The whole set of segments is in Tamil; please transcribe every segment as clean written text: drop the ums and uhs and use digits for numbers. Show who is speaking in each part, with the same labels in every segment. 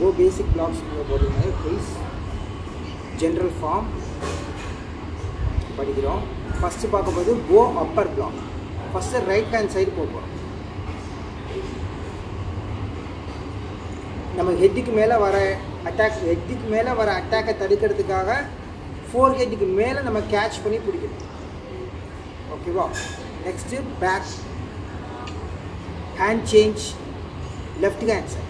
Speaker 1: go basic blocks போடுங்க ப்ளீஸ். ஜெனரல் ஃபார்ம் படிக்கிறோம். ஃபஸ்ட்டு பார்க்கும்போது go upper block. First right hand side போகிறோம். நம்ம ஹெட்டுக்கு மேலே வர அட்டாக்கை தடுக்கிறதுக்காக ஃபோர் ஹெட்டுக்கு மேலே நம்ம கேட்ச் பண்ணி பிடிக்கணும். ஓகேவா? Next back hand change left hand side.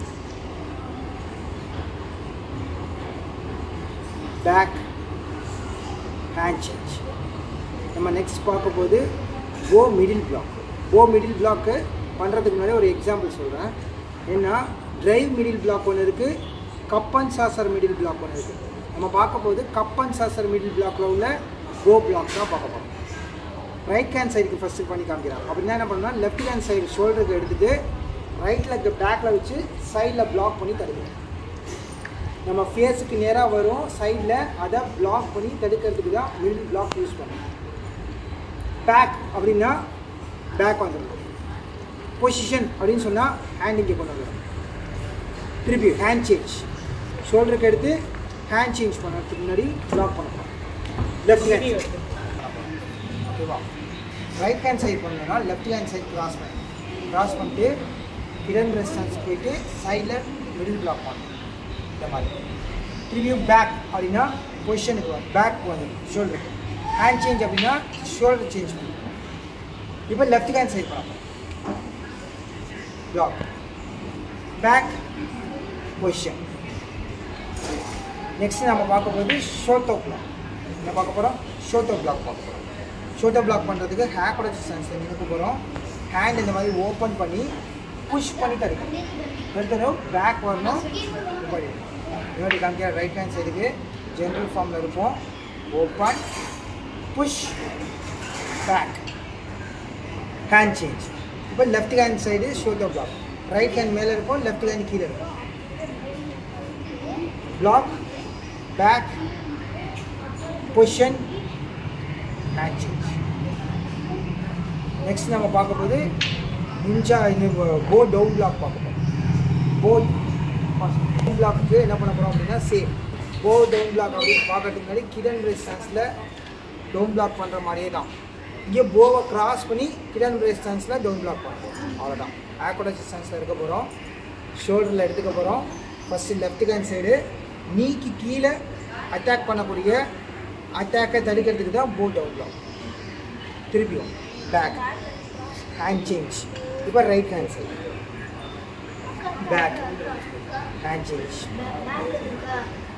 Speaker 1: Back hand change. நம்ம நெக்ஸ்ட் பார்க்கும்போது go middle block. Go middle block பண்ணுறதுக்கு முன்னாடி ஒரு எக்ஸாம்பிள் சொல்கிறேன். ஏன்னா ட்ரைவ் மிடில் பிளாக் ஒன்று இருக்குது, cup and saucer middle block ஒன்று இருக்குது. நம்ம பார்க்கும்போது கப் அண்ட் சாசர் மிடில் பிளாக்கில் உள்ள கோ பிளாக் தான் பார்க்க போகிறோம். ரைட் ஹேண்ட் சைடுக்கு ஃபஸ்ட்டு பண்ணி காமிக்கிறாங்க. அப்படின்னா என்ன பண்ணால் லெஃப்ட் ஹேண்ட் சைடு ஷோல்டருக்கு எடுத்துகிட்டு ரைட் லெக் பேக்கில் வச்சு சைடில் பிளாக் பண்ணி தடுக்கிறோம். நம்ம ஃபேஸுக்கு நேராக வரும் சைடில் அதை பிளாக் பண்ணி தடுக்கிறதுக்கு தான் மிடில் பிளாக் யூஸ் பண்ணுவோம். பேக் அப்படின்னா பேக் வந்துடும். பொசிஷன் அப்படின்னு சொன்னால் ஹேண்ட் இங்கே கொண்டு வந்துடும். திருப்பி ஹேண்ட் சேஞ்ச் ஷோல்டருக்கு எடுத்து ஹேண்ட் சேஞ்ச் பண்ணுறதுக்கு முன்னாடி பிளாக் பண்ணணும். லெஃப்ட் ஹேண்ட் ஓகேவா? ரைட் ஹேண்ட் சைட் பண்ணணும்னா லெஃப்ட் ஹேண்ட் சைட் க்ராஸ் பண்ணிட்டு ஹிடன் ரெஸ்டன்ஸ் போயிட்டு சைடில் மிடில் பிளாக் பண்ணணும். இந்த மாதிரி திரும்பியும் பேக் அப்படின்னா பொசிஷனுக்கு வரும், பேக் வந்துடும் ஷோல்டருக்கு. ஹேண்ட் சேஞ்ச் அப்படின்னா ஷோல்டர் சேஞ்ச் பண்ணும். இப்போ லெஃப்ட் ஹேண்ட் சைட் பண்ணணும். Block back position. நெக்ஸ்ட் நம்ம பார்க்கும்போது ஷோட்டோ பிளாக். என்ன பார்க்க போகிறோம்? ஷோட்டோ பிளாக் பார்க்க போகிறோம். ஷோட்டோ பிளாக் பண்ணுறதுக்கு ஹேக்கோட சென்ஸில் நினைக்க போகிறோம். ஹேண்ட் இந்த மாதிரி ஓப்பன் பண்ணி புஷ் பண்ணி தடுக்கணும். எடுத்துடும் பேக் வரணும். இன்னொரு காமிக்கிற ரைட் ஹேண்ட் சைடுக்கு ஜென்ரல் ஃபார்மில் இருப்போம். Open push back hand change. இப்போ லெஃப்ட் ஹேண்ட் சைடு ஷோட்டோ பிளாக். ரைட் ஹேண்ட் மேலே இருக்கும், லெஃப்ட் ஹேண்ட் கீழே இருக்கும். Block back position hand change. Next நம்ம பார்க்கும்போது நிஞ்சா கோ டவுன் பிளாக் பார்க்க போகிறோம். கோ டவுன் பிளாக்கு என்ன பண்ண போகிறோம் அப்படின்னா சேம் கோ டவுன் பிளாக் அப்படின்னு பார்க்கறதுக்கு முன்னாடி கிடன் ரெசிஸ்டன்ஸில் டவுன் பிளாக் பண்ணுற மாதிரியே தான். இங்கே போவை கிராஸ் பண்ணி கிடன் ரெசிஸ்டன்ஸில் டவுன் பிளாக் பண்ணுறோம். அவ்வளோதான். ஆக்கோட ரெசிஸ்டன்ஸில் இருக்க போகிறோம். ஷோல்டரில் எடுத்துக்க போகிறோம். ஃபஸ்ட்டு லெஃப்ட் ஹேண்ட் சைடு நீக்கு கீழே அட்டாக் பண்ணக்கூடிய அட்டாக்கை தடுக்கிறதுக்கு தான் போ டவுன் பிளாக். திருப்பியும் பேக் ஹேண்ட் சேஞ்ச். இப்போ right hand side back hand change